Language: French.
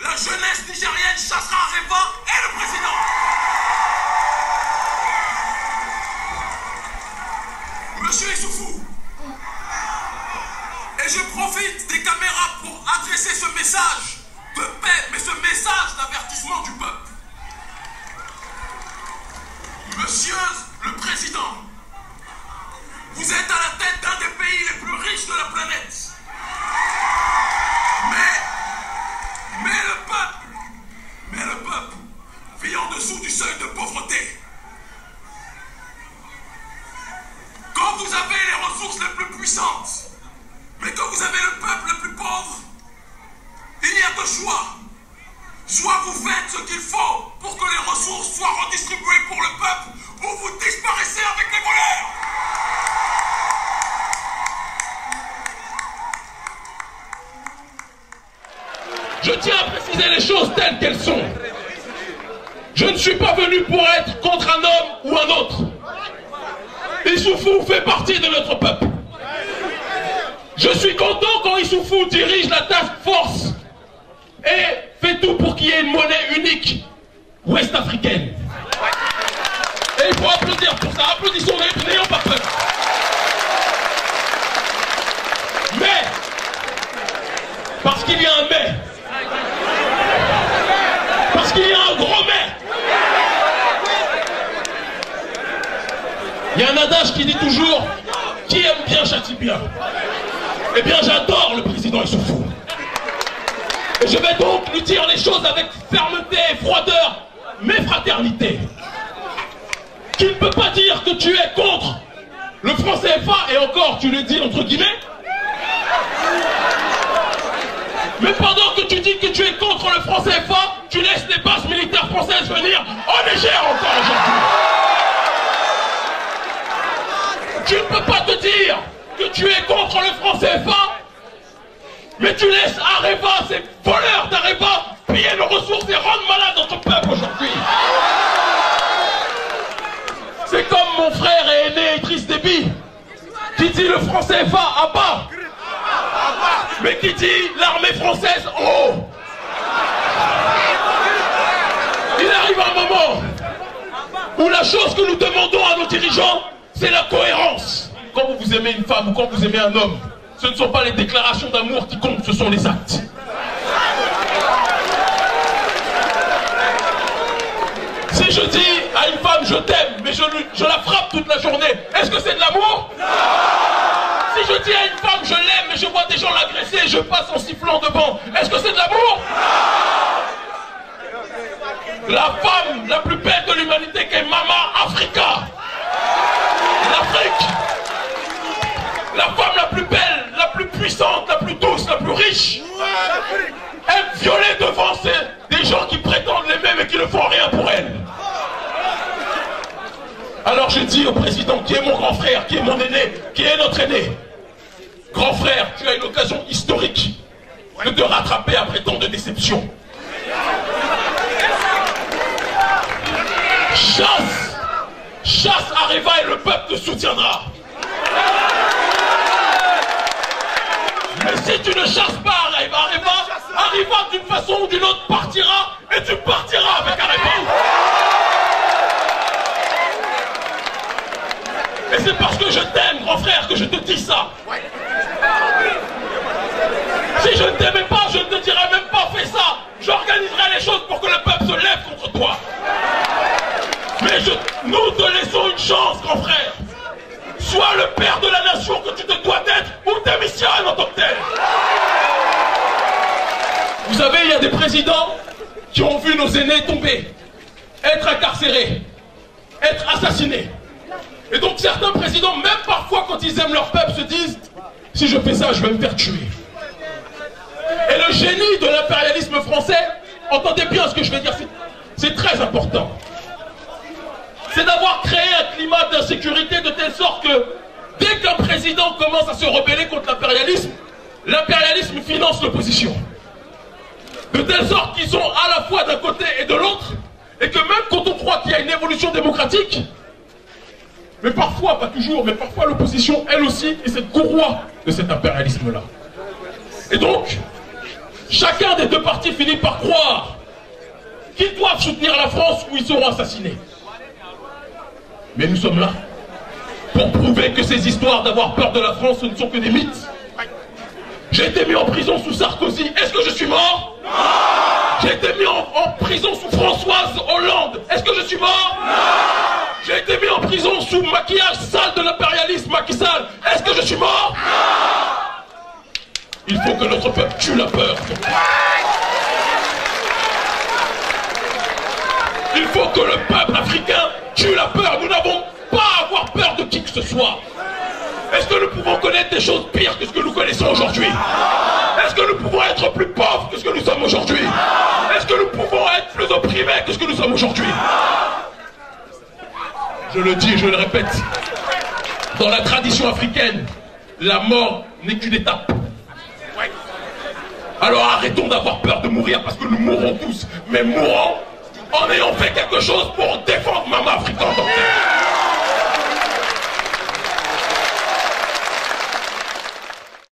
la jeunesse nigérienne chassera Areva et le président. Monsieur Issoufou, et je profite des caméras pour adresser ce message de paix, mais ce message d'avertissement du peuple. Monsieur le Président, vous êtes à la tête d'un des pays les plus riches de la planète. Mais le peuple vit en dessous du seuil de pauvreté. Quand vous avez les ressources les plus puissantes, mais que vous avez le peuple le plus pauvre, il y a deux choix. Soit vous faites ce qu'il faut pour que les ressources soient redistribuées pour le peuple, ou vous disparaissez avec les voleurs. Je tiens à préciser les choses telles qu'elles sont. Je ne suis pas venu pour être contre un homme ou un autre. Issoufou fait partie de notre peuple. Je suis content quand Issoufou dirige la task force et fait tout pour qu'il y ait une monnaie unique ouest-africaine. Et il faut applaudir pour ça. Applaudissons, n'ayons pas peur. Mais, parce qu'il y a un mais, parce qu'il y a un gros mais. Il y a un adage qui dit toujours « Qui aime bien châtie bien ». Eh bien, j'adore le président Issoufou. Et je vais donc lui dire les choses avec fermeté et froideur, mais fraternité. Qui ne peut pas dire que tu es contre le franc CFA, et encore, tu le dis entre guillemets. Mais pendant que tu dis que tu es contre le franc CFA, tu laisses les bases militaires françaises venir en Niger encore aujourd'hui. Tu ne peux pas te dire que tu es contre le franc CFA, mais tu laisses Areva, ces voleurs d'Areva, piller nos ressources et rendre malade notre peuple aujourd'hui. C'est comme mon frère et aîné Idriss Déby, qui dit le franc CFA à bas, mais qui dit l'armée française en haut. Il arrive un moment où la chose que nous demandons à nos dirigeants, c'est la cohérence. Quand vous aimez une femme ou quand vous aimez un homme, ce ne sont pas les déclarations d'amour qui comptent, ce sont les actes. Si je dis à une femme je t'aime, mais je la frappe toute la journée, est-ce que c'est de l'amour? Si je dis à une femme je l'aime, mais je vois des gens l'agresser, je passe en sifflant devant, est-ce que c'est de l'amour? La femme la plus belle de l'humanité qui est Mama Africa, l'Afrique, la femme la plus belle, la plus puissante, la plus douce, la plus riche, est violée devant des gens qui prétendent l'aimer mais qui ne font rien pour elle. Alors je dis au président, qui est mon grand frère, qui est mon aîné, qui est notre aîné, grand frère, tu as une occasion historique de te rattraper après tant de déceptions. Chasse Areva et le peuple te soutiendra. Mais si tu ne chasses pas Areva d'une façon ou d'une autre partira, et tu partiras avec Areva. Et c'est parce que je t'aime, grand frère, que je te dis ça. Si je ne t'aimais pas, je ne te dirais même pas fais ça. J'organiserai les choses pour que le peuple se lève contre toi. Mais nous te laissons une chance, grand frère. Sois le père de la nation que tu te dois d'être, ou démissionne en tant que tel. Vous savez, il y a des présidents qui ont vu nos aînés tomber, être incarcérés, être assassinés. Et donc certains présidents, même parfois quand ils aiment leur peuple, se disent « Si je fais ça, je vais me faire tuer ». Et le génie de l'impérialisme français, entendez bien ce que je vais dire, c'est très important. C'est d'avoir créé un climat d'insécurité de telle sorte que dès qu'un président commence à se rebeller contre l'impérialisme finance l'opposition. De telle sorte qu'ils sont à la fois d'un côté et de l'autre, et que même quand on croit qu'il y a une évolution démocratique, mais parfois, pas toujours, mais parfois l'opposition, elle aussi, est cette courroie de cet impérialisme-là. Et donc, chacun des deux partis finit par croire qu'ils doivent soutenir la France ou ils seront assassinés. Mais nous sommes là pour prouver que ces histoires d'avoir peur de la France, ce ne sont que des mythes. J'ai été mis en prison sous Sarkozy. Est-ce que je suis mort? Non. J'ai été mis en prison sous Françoise Hollande. Est-ce que je suis mort? Non. J'ai été mis en prison sous maquillage sale de l'impérialisme Macky Sall. Est-ce que je suis mort? Non. Il faut que notre peuple tue la peur. Il faut que le peuple africain tue la peur. Nous n'avons pas à avoir peur de qui que ce soit. Est-ce que nous pouvons connaître des choses pires que ce que nous connaissons aujourd'hui? Est-ce que nous pouvons être plus pauvres que ce que nous sommes aujourd'hui? Est-ce que nous pouvons être plus opprimés que ce que nous sommes aujourd'hui? Je le dis et je le répète, dans la tradition africaine, la mort n'est qu'une étape. Alors arrêtons d'avoir peur de mourir parce que nous mourrons tous, mais mourons en ayant fait quelque chose pour défendre